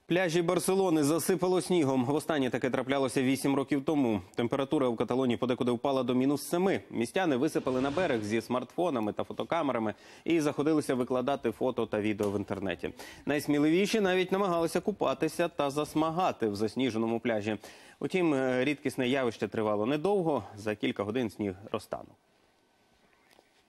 Пляжі Барселони засипало снігом. Востаннє таке траплялося 8 років тому. Температура у Каталонії подекуди впала до -7. Містяни висипали на берег зі смартфонами та фотокамерами і заходилися викладати фото та відео в інтернеті. Найсміливіші навіть намагалися купатися та засмагати в засніженому пляжі. Утім, рідкісне явище тривало недовго. За кілька годин сніг розтанув.